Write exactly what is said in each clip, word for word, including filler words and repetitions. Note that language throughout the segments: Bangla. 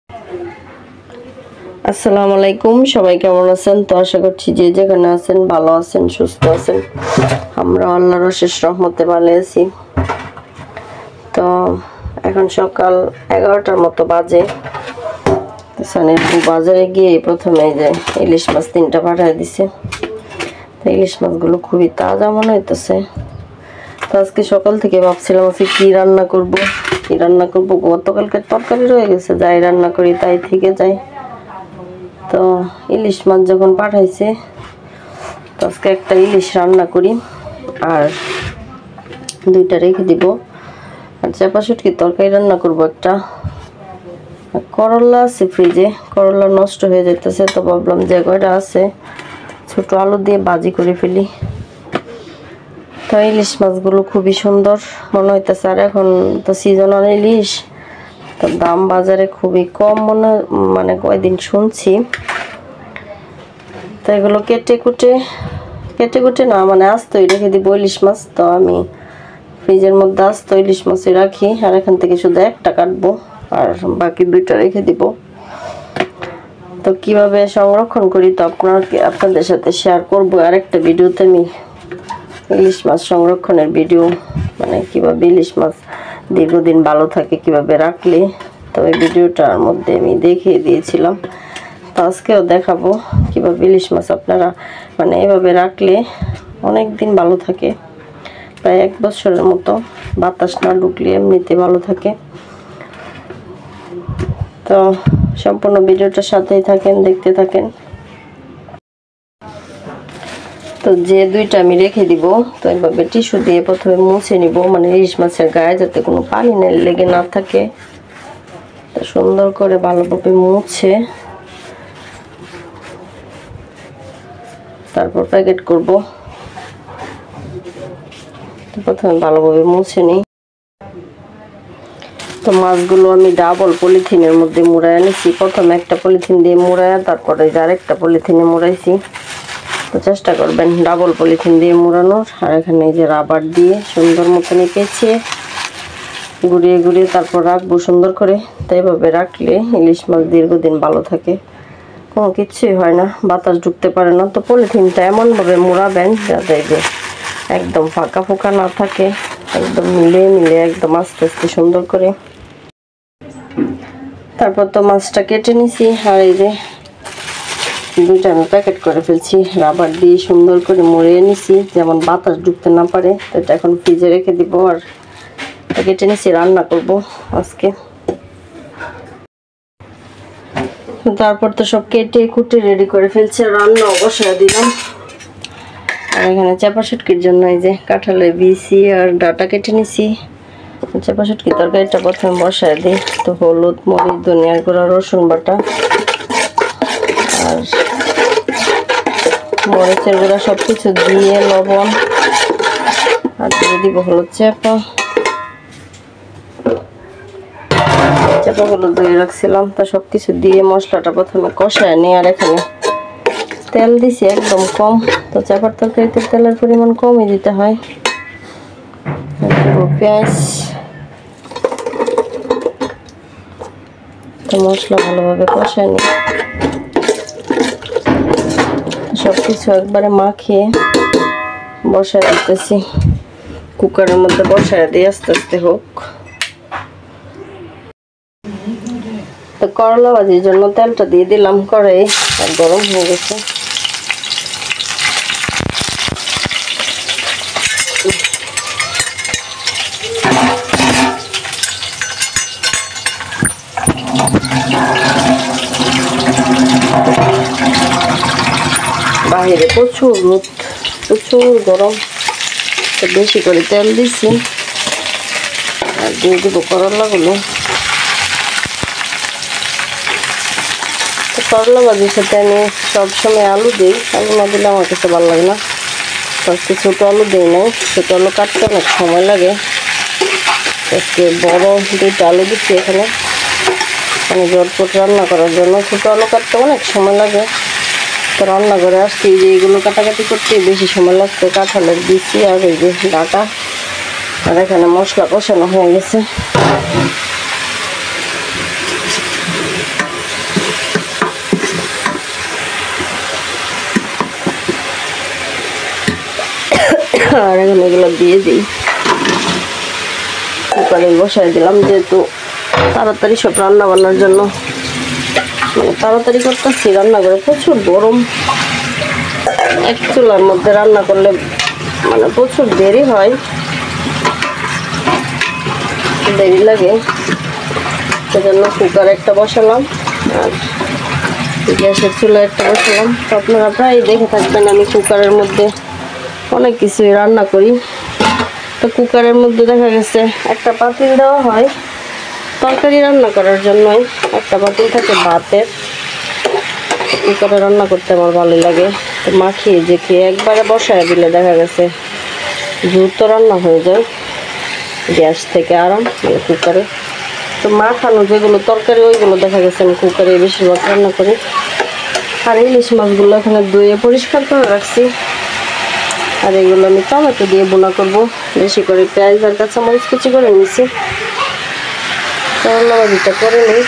আসসালামু আলাইকুম, সবাই কেমন আছেন? তো আশা করছি যে যেখানে আছেন ভালো আছেন, সুস্থ আছেন। আমরা আল্লাহর অশেষ রহমতে ভালো আছি। তো এখন সকাল এগারোটার মতো বাজে। সানের বাজারে গিয়ে প্রথমে যে ইলিশ মাছ তিনটা পাঠিয়ে দিছে। তো ইলিশ মাছগুলো খুবই তাজা মনে হইতেছে। তো আজকে সকাল থেকে ভাবছিলাম আজকে কি রান্না করব কি রান্না করব গতকালকে তরকারি রয়ে গেছে, যাই রান্না করি তাই থেকে যায়। তো ইলিশ মাছ যখন পাঠাইছে তো আজকে একটা ইলিশ রান্না করি আর দুইটা রেখে দিব। আর চাপা শুটকি তরকারি রান্না করব একটা। করলা আছে ফ্রিজে, করলা নষ্ট হয়ে যাইতেছে, তো ভাবলাম যে কয়টা আছে ছোট আলু দিয়ে ভাজি করে ফেলি। তো ইলিশ মাছগুলো খুবই সুন্দর মনে হইতেছে। আর এখন তো সিজনাল ইলিশ, তো দাম বাজারে খুবই কম মনে মানে কয়দিন শুনছি। তো এগুলো কেটে কুটে কেটে কুটে না মানে আস্তই রেখে দিব ইলিশ মাছ। তো আমি ফ্রিজের মধ্যে আস্ত ইলিশ মাছই রাখি, আর এখান থেকে শুধু একটা কাটবো আর বাকি দুইটা রেখে দিব। তো কিভাবে সংরক্ষণ করি তো আপনার আপনাদের সাথে শেয়ার করব আরেকটা ভিডিওতে। আমি ইলিশ মাছ সংরক্ষণের ভিডিও, মানে কিভাবে ইলিশ মাছ দীর্ঘদিন ভালো থাকে কিভাবে রাখলে, তো এই ভিডিওটার মধ্যে আমি দেখিয়ে দিয়েছিলাম। তো আজকেও দেখাবো কিভাবে ইলিশ মাছ আপনারা মানে এভাবে রাখলে অনেক দিন ভালো থাকে, প্রায় এক বছরের মতো, বাতাস না ঢুকলে এমনিতে ভালো থাকে। তো সম্পূর্ণ ভিডিওটার সাথেই থাকেন, দেখতে থাকেন। তো যে দুইটা আমি রেখে দিব, তো এইভাবে টিস্যু দিয়ে প্রথমে মুছে নিব, মানে ইলিশ মাছের গায়ে যাতে কোনো পানি লেগে না থাকে। তো সুন্দর করে ভালোভাবে মুছে তারপর প্যাকেট করব। তো প্রথমে ভালোভাবে মুছে নিই। তো মাছগুলো আমি ডাবল পলিথিনের মধ্যে মুড়ায় নিছি। প্রথমে একটা পলিথিন দিয়ে মুড়ায় তারপরে আরেকটা পলিথিনে মুড়াইছি। তো চেষ্টা করবেন ডাবল পলিথিন দিয়ে মুড়ানোর। আর এখানে এই যে রাবার দিয়ে সুন্দর মতন পেঁচিয়ে গুড়িয়ে গুড়িয়ে তারপর রাখবো সুন্দর করে। তো এইভাবে রাখলে ইলিশ মাছ দীর্ঘদিন ভালো থাকে, কোনো কিছুই হয় না, বাতাস ঢুকতে পারে না। তো পলিথিনটা এমনভাবে মুড়াবেন যাতে এই যে একদম ফাঁকা ফোঁকা না থাকে, একদম মিলে মিলে একদম আস্তে আস্তে সুন্দর করে। তারপর তো মাছটা কেটে নিছি, আর এই যে দুইটা আমি প্যাকেট করে ফেলছি, রাবার দিয়ে সুন্দর করে মুড়িয়ে নিছি যেমন বাতাস ঢুকতে না পারে। তো এটা এখন ফ্রিজে রেখে দিব। আর কেটে নিছি, রান্না করব আজকে। তারপর তো সব কেটে কুটে রেডি করে ফেলছি, রান্না বসায় দিলাম। আর এখানে চাপা শুটকির জন্য এই যে কাঁঠালের বিচি আর ডাটা কেটে নিছি। চাপা শুটকি তরকারিটা প্রথমে বসায় দিই। তো হলুদ, মরিচ, ধনিয়ার গুঁড়া, রসুন বাটা আর মরিচের গুঁড়া সব কিছু দিয়ে লবণ আর দিয়ে দিব হলুদ চাপা চাপা হলুদ দিয়ে রাখছিলাম। তা সব কিছু দিয়ে মশলাটা প্রথমে কষায় নিই। আর এখানে তেল দিছি একদম কম, তো চাপার তরকারিতে তেলের পরিমাণ কমই দিতে হয়। পেঁয়াজ, তো মশলা ভালোভাবে কষায় নিই। সব কিছু একবারে মাখিয়ে বসায় দিতেছি, কুকারের মধ্যে বসায় দিয়ে আস্তে আস্তে হোক। তো করলা ভাজির জন্য তেলটা দিয়ে দিলাম কড়াই, আর গরম হয়ে গেছে। বাইরে প্রচুর রোদ, প্রচুর গরম, তো বেশি করে তেল দিচ্ছি। আর দিয়ে দিব করলাগুলো। তো করলা ভাজির সাথে আমি সবসময় আলু দিই, আলু না দিলে আমার কাছে ভালো লাগে না। তো আজকে ছোটো আলু দিই নাই, ছোটো আলু কাটতে অনেক সময় লাগে। আজকে বড় দুইটা আলু দিচ্ছি এখানে, মানে জটপট রান্না করার জন্য। ছোটো আলু কাটতে অনেক সময় লাগে। তো রান্না করে আসছি যে এগুলো কাটাকাটি করতে বেশি সময় লাগতো। কাঁঠালের বিচি আর এই যে ডাটা, আর এখানে মশলা কষানো হয়ে গেছে। আর এখন এগুলো দিয়ে দিই, কুকারে বসাই দিলাম যেহেতু তাড়াতাড়ি সব রান্না বান্নার জন্য, মানে তাড়াতাড়ি করতেছি রান্না করে। প্রচুর গরম, এক চুলার মধ্যে রান্না করলে মানে প্রচুর দেরি হয়, দেরি লাগে, সেজন্য কুকার একটা বসালাম আর গ্যাসের চুলা একটা বসালাম। তো আপনারা প্রায় দেখে থাকবেন আমি কুকারের মধ্যে অনেক কিছুই রান্না করি। তো কুকারের মধ্যে দেখা গেছে একটা পাতিল দেওয়া হয় তরকারি রান্না করার জন্যই, একটা পাতিল থাকে ভাতের। কুকারে রান্না করতে আমার ভালো লাগে। তো মাখিয়ে যে খেয়ে একবারে বসায় দিলে দেখা গেছে দ্রুত রান্না হয়ে যায়, গ্যাস থেকে আরাম কুকারে। তো মাখানো যেগুলো তরকারি ওইগুলো দেখা গেছে আমি কুকারে বেশিরভাগ রান্না করি। আর ইলিশ মাছগুলো এখানে ধুয়ে পরিষ্কার করে রাখছি, আর এগুলো আমি টমেটো দিয়ে বোনা করবো। বেশি করে পেঁয়াজ আর কাঁচামরিচ কুচি করে নিয়েছি, করলা ভাজিটা করে নিই।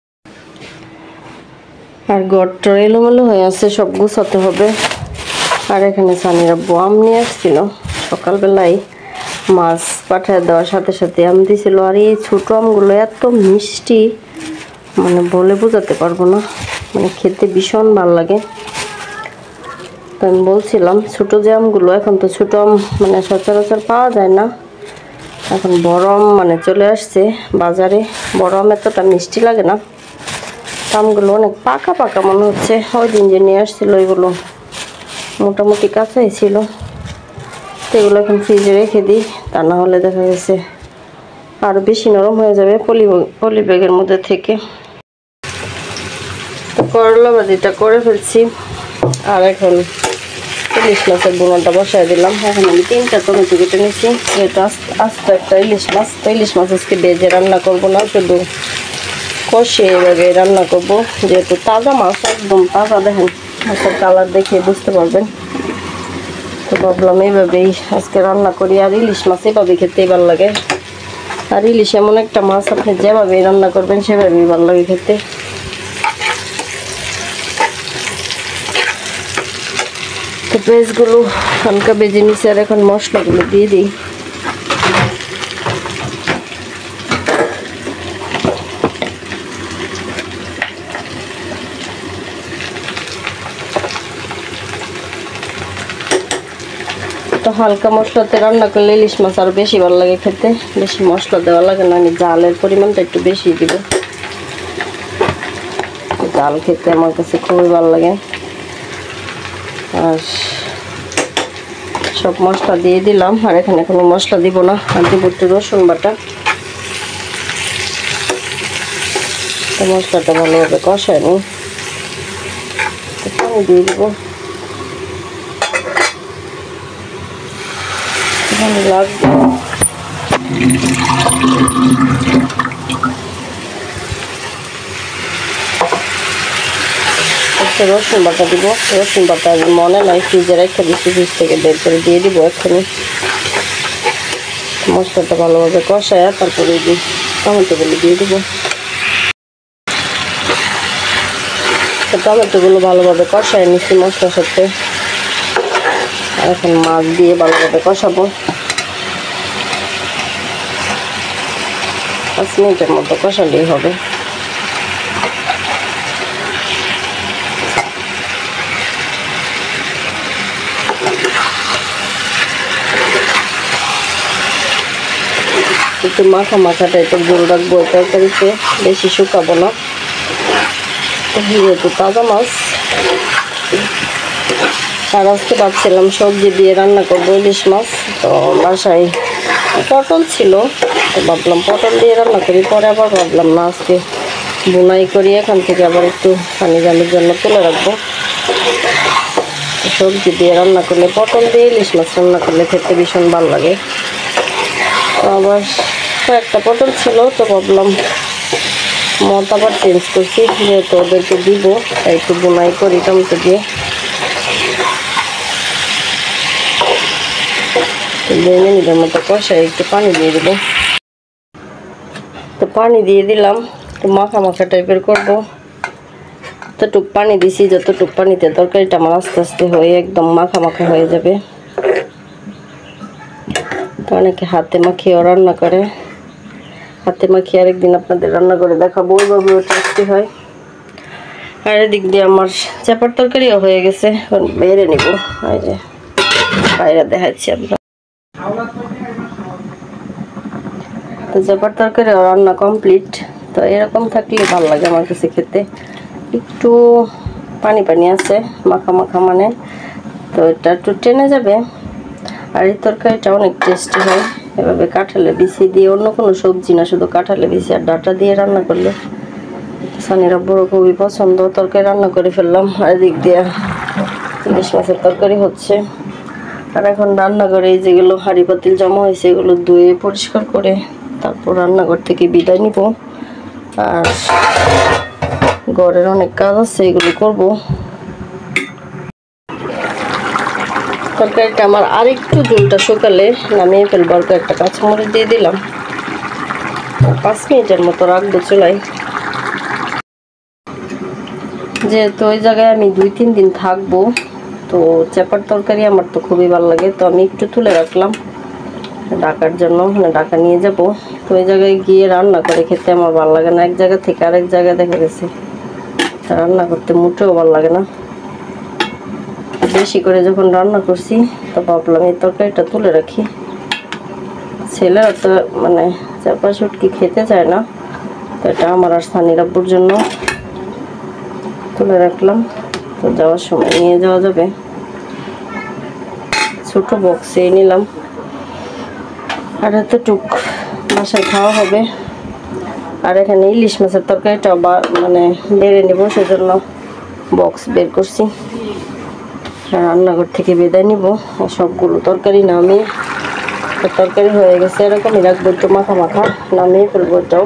আর ঘরটা এলোমেলো হয়ে আছে, সব গুছাতে হবে। আর এখানে সানিরা আম নিয়ে আসছিল সকালবেলায়, মাছ পাঠায় দেওয়ার সাথে সাথে আম দিয়েছিল। আর এই ছোটো আমগুলো এত মিষ্টি মানে বলে বোঝাতে পারবো না, মানে খেতে ভীষণ ভালো লাগে। তো আমি বলছিলাম ছোটো যে আমগুলো, এখন তো ছোটো আম মানে সচরাচর পাওয়া যায় না, এখন বড় আম মানে চলে আসছে বাজারে। বড় আম এতটা মিষ্টি লাগে না, আমগুলো অনেক পাকা পাকা মনে হচ্ছে। ওই দিন যে নিয়ে আসছিল এগুলো মোটামুটি কাঁচাই ছিল। তো এগুলো এখন ফ্রিজে রেখে দিই, তা না হলে দেখা গেছে আরও বেশি নরম হয়ে যাবে পলি পলি ব্যাগের মধ্যে থেকে। তো করলা ভাজিটা করে ফেলছি, আর এখন ইলিশ মাছের বোনাটা বসাই দিলাম। এখন আমি তিনটা টমেটো কেটে নিচ্ছি, যেহেতু আস্তে একটা ইলিশ মাছ। তো ইলিশ মাছ আজকে ভেজে রান্না করবো না, শুধু কষে এভাবে রান্না করবো, যেহেতু তাজা মাছ, একদম তাজা। দেখেন মাছের কালার দেখে বুঝতে পারবেন। তো ভাবলাম এইভাবেই আজকে রান্না করি। আর ইলিশ মাছ এভাবে খেতেই ভালো লাগে। আর ইলিশ এমন একটা মাছ, আপনি যেভাবেই রান্না করবেন সেভাবেই ভালো লাগে খেতে। তো পেঁয়াজগুলো হালকা ভেজে নিচ্ছি, আর এখন মশলাগুলো দিয়ে দিই। তো হালকা মশলাতে রান্না করলে ইলিশ মাছ আরও বেশি ভালো লাগে খেতে, বেশি মশলা দেওয়া লাগে না। আমি জালের পরিমাণটা একটু বেশি দিব, জাল খেতে আমার কাছে খুবই ভালো লাগে। আর সব মশলা দিয়ে দিলাম, আর এখানে কোনো মশলা দিব না। আর দিব একটু রসুন বাটা। তো মশলাটা ভালোভাবে কষায় নিই, পানি দিয়ে দিব। ভালো লাগবে রসুন বাটা দিব। রসুন বাটা মনে নাই ফ্রিজে রেখে দিচ্ছি, ফ্রিজ থেকে বের করে দিয়ে দিব এক্ষুনি। মশলাটা ভালোভাবে কষায় তারপরে দিই টমেটোগুলো দিয়ে দিব। টমেটোগুলো ভালোভাবে কষায় নিচ্ছি মশলার সাথে। আর এখন মাছ দিয়ে ভালোভাবে কষাবো। পাঁচ মিনিটের মতো কষালেই হবে। একটু মাখা মাখা টাইপের ঝোল রাখবো তরকারিতে, বেশি শুকাবো না, যেহেতু তাজা মাছ। আর আজকে ভাবছিলাম সবজি দিয়ে রান্না করবো ইলিশ মাছ। তো বাসায় পটল ছিল, তো ভাবলাম পটল দিয়ে রান্না করি। পরে আবার ভাবলাম না, আজকে বুনাই করি, এখান থেকে আবার একটু পানি জালের জন্য তুলে রাখবো। সবজি দিয়ে রান্না করলে, পটল দিয়ে ইলিশ মাছ রান্না করলে খেতে ভীষণ ভালো লাগে। তো আবার কয়েকটা পটল ছিল, তো ভাবলাম মত আবার চেঞ্জ করছি, যেহেতু ওদেরকে দিব তাই একটু বুনাই করি টমেটো দিয়ে। দুই মিনিটের মতো কষাই একটু পানি দিয়ে দেবো। তো পানি দিয়ে দিলাম, একটু মাখা মাখা টাইপের করবো। যতটুক পানি দিছি, যতটুক পানিতে তরকারিটা আমার আস্তে আস্তে হয়ে একদম মাখা মাখা হয়ে যাবে। তো অনেকে হাতে মাখিয়েও রান্না করে, হাতে মাখিয়ে আরেকদিন আপনাদের রান্না করে দেখাবো, ওইভাবেও টেস্টি হয়। আর এদিক দিয়ে আমার চাপার তরকারিও হয়ে গেছে, এখন বেড়ে নিব। এই যে বাইরে দেখাচ্ছি আপনার, তো চাপার তরকারিও রান্না কমপ্লিট। তো এরকম থাকলে ভালো লাগে আমার কাছে খেতে, একটু পানি পানি আছে মাখা মাখা, মানে তো এটা একটু টেনে যাবে। আর এই তরকারিটা অনেক টেস্টি হয় এভাবে কাঁঠালে বিচি দিয়ে, অন্য কোনো সবজি না, শুধু কাঁঠালে বিচি আর ডাঁটা দিয়ে রান্না করলে। সানির আব্বুরও খুবই পছন্দ। তরকারি রান্না করে ফেললাম, আর দিক দিয়ে ইলিশ মাছের তরকারি হচ্ছে। আর এখন রান্নাঘরে যেগুলো হাঁড়ি পাতিল জমা হয়েছে এগুলো ধুয়ে পরিষ্কার করে তারপর রান্নাঘর থেকে বিদায় নিব। আর ঘরের অনেক কাজ আছে, এগুলো করব। তরকারিটা আমার আরেকটু ঝোলটা শুকালে নামিয়ে ফেলবো, আর একটা কাঁচামরিচ দিয়ে দিলাম। পাঁচ মিনিটের মতো রাখবো চুলায়, যেহেতু ওই জায়গায় আমি দুই তিন দিন থাকবো। তো চাপার তরকারি আমার তো খুবই ভালো লাগে, তো আমি একটু তুলে রাখলাম ঢাকার জন্য, মানে ঢাকা নিয়ে যাব। তো ওই জায়গায় গিয়ে রান্না করে খেতে আমার ভালো লাগে না, এক জায়গা থেকে আরেক জায়গায় দেখা গেছে রান্না করতে মোটেও ভালো লাগে না। বেশি করে যখন রান্না করছি তো ভাবলাম এই তরকারিটা তুলে রাখি। ছেলেরা তো মানে চাপা শুটকি খেতে চায় না, তো এটা আমার আর সানির আব্বুর জন্য তুলে রাখলাম। তো যাওয়ার সময় নিয়ে যাওয়া যাবে, ছোট বক্সে নিলাম। আর এতটুক বাসায় খাওয়া হবে। আর এখানে ইলিশ মাছের তরকারিটা মানে বেড়ে নেব, সেজন্য বক্স বের করছি। রান্নাঘর থেকে বিদায় নিব, সবগুলো তরকারি নামিয়ে, তরকারি হয়ে গেছে এরকমই রাখবো, একটু মাখা মাখা নামিয়ে ফেলবো এটাও।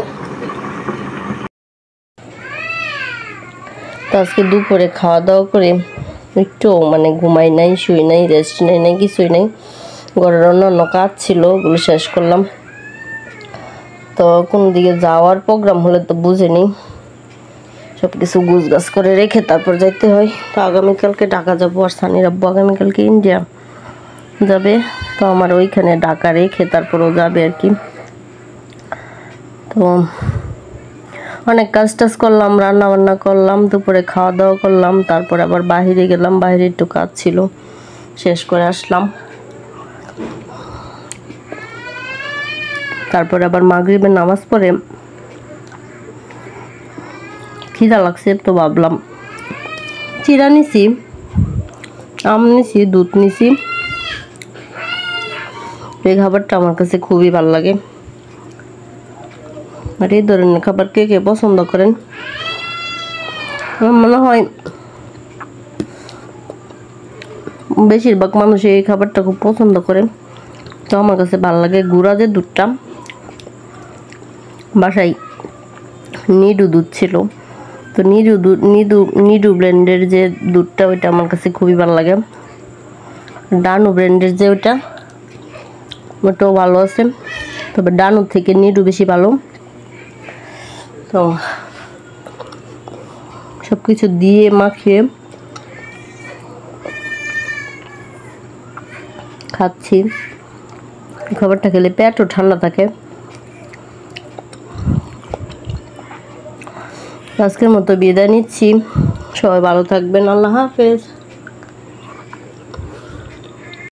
তো আজকে দুপুরে খাওয়া দাওয়া করে একটু মানে ঘুমাই নাই, শুই নাই, রেস্ট নেই নাই, কিছুই নেই। ঘরের অন্যান্য কাজ ছিল, ওগুলো শেষ করলাম। তো কোনো দিকে যাওয়ার প্রোগ্রাম হলে তো বুঝে নিই, সব কিছু গুছ গাছ করে রেখে তারপর যাইতে হয়। তো আগামীকালকে ঢাকা যাবো, আর সানির আব্বু আগামীকালকে ইন্ডিয়া যাবে। তো আমার ওইখানে ঢাকা রেখে তারপরও যাবে আর কি। তো অনেক কাজ টাজ করলাম, রান্না বান্না করলাম, দুপুরে খাওয়া দাওয়া করলাম, তারপরে আবার বাহিরে গেলাম, বাইরে একটু কাজ ছিল, শেষ করে আসলাম। তারপরে আবার মাগরিবের নামাজ পড়ে খিদা লাগছে, তো ভাবলাম চিরা নিছি, আম নিছি, দুধ নিছি। এই খাবারটা আমার কাছে খুবই ভালো লাগে। আর এই ধরনের খাবার কে কে পছন্দ করেন? আমার মনে হয় বেশিরভাগ মানুষ এই খাবারটা খুব পছন্দ করে। তো আমার কাছে ভালো লাগে। গুঁড়া যে দুধটা, বাসায় নিডু দুধ ছিল, তো নিডু দুধ নিডু নিডু ব্র্যান্ডের যে দুধটা, ওইটা আমার কাছে খুবই ভালো লাগে। ডানু ব্র্যান্ডের যে ওইটা, ওটাও ভালো আছে, তবে ডানু থেকে নিডু বেশি ভালো। তো সব কিছু দিয়ে মাখিয়ে খাচ্ছি। খাবারটা খেলে পেটও ঠান্ডা থাকে। আজকের মতো বিদায় নিচ্ছি, সবাই ভালো থাকবেন, আল্লাহ হাফেজ।